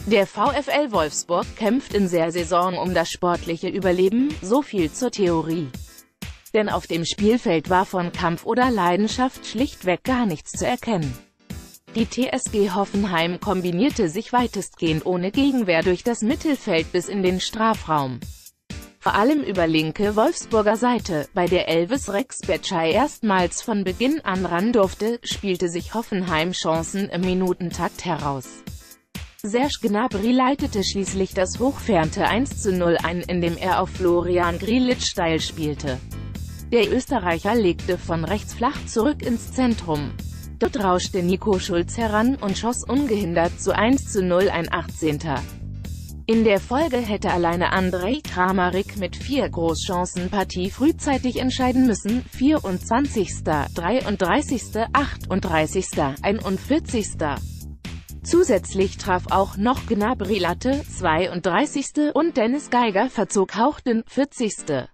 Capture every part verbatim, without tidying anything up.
Der VfL Wolfsburg kämpft in der Saison um das sportliche Überleben, so viel zur Theorie. Denn auf dem Spielfeld war von Kampf oder Leidenschaft schlichtweg gar nichts zu erkennen. Die T S G Hoffenheim kombinierte sich weitestgehend ohne Gegenwehr durch das Mittelfeld bis in den Strafraum. Vor allem über linke Wolfsburger Seite, bei der Elvis Rex Becai erstmals von Beginn an ran durfte, spielte sich Hoffenheim Chancen im Minutentakt heraus. Serge Gnabry leitete schließlich das hochverdiente eins zu null ein, indem er auf Florian Grillitsch steil spielte. Der Österreicher legte von rechts flach zurück ins Zentrum. Dort rauschte Nico Schulz heran und schoss ungehindert zu eins zu null ein Achtzehnter In der Folge hätte alleine Andrej Kramaric mit vier Großchancen Partie frühzeitig entscheiden müssen, vierundzwanzigster dreiunddreißigster achtunddreißigster einundvierzigster Zusätzlich traf auch noch Gnabry Latte, zweiunddreißigster und Dennis Geiger verzog Hauch den vierzigsten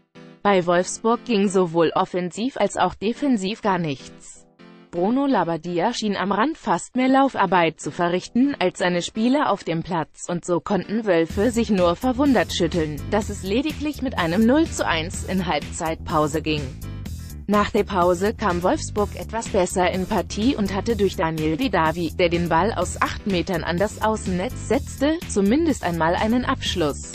Bei Wolfsburg ging sowohl offensiv als auch defensiv gar nichts. Bruno Labbadia schien am Rand fast mehr Laufarbeit zu verrichten als seine Spieler auf dem Platz, und so konnten Wölfe sich nur verwundert schütteln, dass es lediglich mit einem null zu eins in Halbzeitpause ging. Nach der Pause kam Wolfsburg etwas besser in Partie und hatte durch Daniel Didavi, der den Ball aus acht Metern an das Außennetz setzte, zumindest einmal einen Abschluss.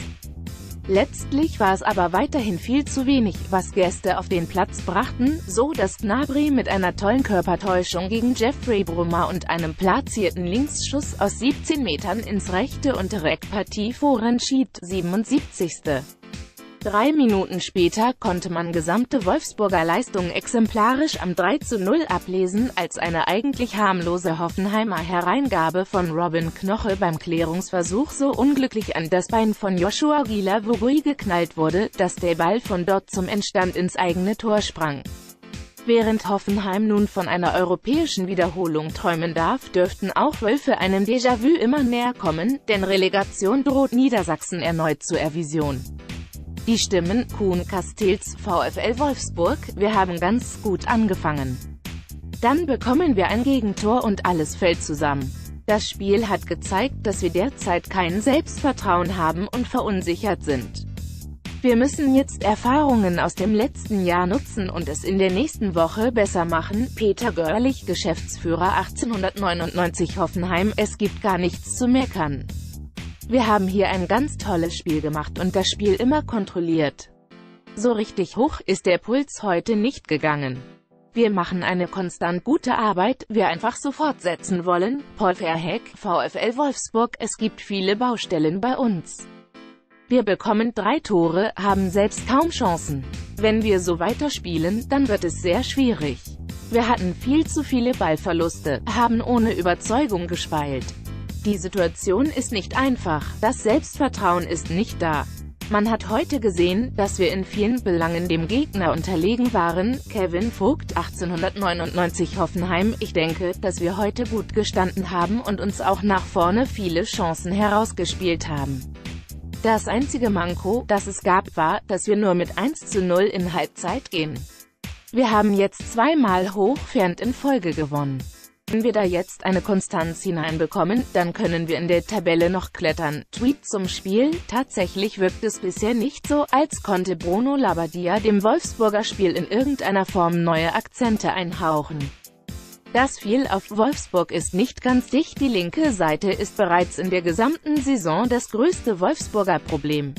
Letztlich war es aber weiterhin viel zu wenig, was Gäste auf den Platz brachten, so dass Gnabry mit einer tollen Körpertäuschung gegen Jeffrey Bruma und einem platzierten Linksschuss aus siebzehn Metern ins rechte untere Eck Partie vorentschied, siebenundsiebzigster Drei Minuten später konnte man gesamte Wolfsburger Leistung exemplarisch am drei zu null ablesen, als eine eigentlich harmlose Hoffenheimer Hereingabe von Robin Knoche beim Klärungsversuch so unglücklich an das Bein von Joshua Guilavogui geknallt wurde, dass der Ball von dort zum Endstand ins eigene Tor sprang. Während Hoffenheim nun von einer europäischen Wiederholung träumen darf, dürften auch Wölfe einem Déjà-vu immer näher kommen, denn Relegation droht Niedersachsen erneut zur Ervision. Die Stimmen: Kuhn Castells, VfL Wolfsburg, wir haben ganz gut angefangen. Dann bekommen wir ein Gegentor und alles fällt zusammen. Das Spiel hat gezeigt, dass wir derzeit kein Selbstvertrauen haben und verunsichert sind. Wir müssen jetzt Erfahrungen aus dem letzten Jahr nutzen und es in der nächsten Woche besser machen. Peter Görlich, Geschäftsführer achtzehnhundertneunundneunzig Hoffenheim: Es gibt gar nichts zu meckern. Wir haben hier ein ganz tolles Spiel gemacht und das Spiel immer kontrolliert. So richtig hoch ist der Puls heute nicht gegangen. Wir machen eine konstant gute Arbeit, wir einfach so fortsetzen wollen. Paul Verheck, VfL Wolfsburg: Es gibt viele Baustellen bei uns. Wir bekommen drei Tore, haben selbst kaum Chancen. Wenn wir so weiterspielen, dann wird es sehr schwierig. Wir hatten viel zu viele Ballverluste, haben ohne Überzeugung gespielt. Die Situation ist nicht einfach, das Selbstvertrauen ist nicht da. Man hat heute gesehen, dass wir in vielen Belangen dem Gegner unterlegen waren. Kevin Vogt, achtzehnhundertneunundneunzig Hoffenheim: Ich denke, dass wir heute gut gestanden haben und uns auch nach vorne viele Chancen herausgespielt haben. Das einzige Manko, das es gab, war, dass wir nur mit eins zu null in Halbzeit gehen. Wir haben jetzt zweimal hochverdient in Folge gewonnen. Wenn wir da jetzt eine Konstanz hineinbekommen, dann können wir in der Tabelle noch klettern. Tweet zum Spiel: Tatsächlich wirkt es bisher nicht so, als konnte Bruno Labbadia dem Wolfsburger Spiel in irgendeiner Form neue Akzente einhauchen. Das Viel auf Wolfsburg ist nicht ganz dicht, die linke Seite ist bereits in der gesamten Saison das größte Wolfsburger Problem.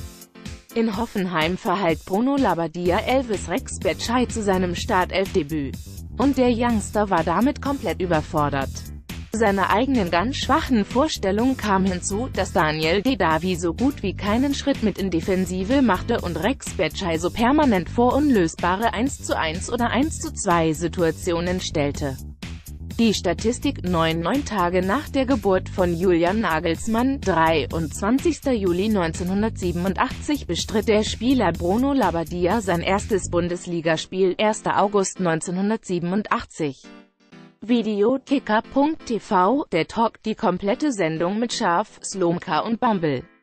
In Hoffenheim verhallt Bruno Labbadia Elvis Rex Becai zu seinem Startelfdebüt. Und der Youngster war damit komplett überfordert. Zu seiner eigenen ganz schwachen Vorstellung kam hinzu, dass Daniel Didavi so gut wie keinen Schritt mit in Defensive machte und Rex Becai so permanent vor unlösbare eins zu eins oder eins zu zwei Situationen stellte. Die Statistik: neun neun Tage nach der Geburt von Julian Nagelsmann, dreiundzwanzigster Juli neunzehnhundertsiebenundachtzig, bestritt der Spieler Bruno Labbadia sein erstes Bundesligaspiel, erster August neunzehnhundertsiebenundachtzig. Video: kicker punkt tv, der Talk, die komplette Sendung mit Schaf, Slomka und Bumble.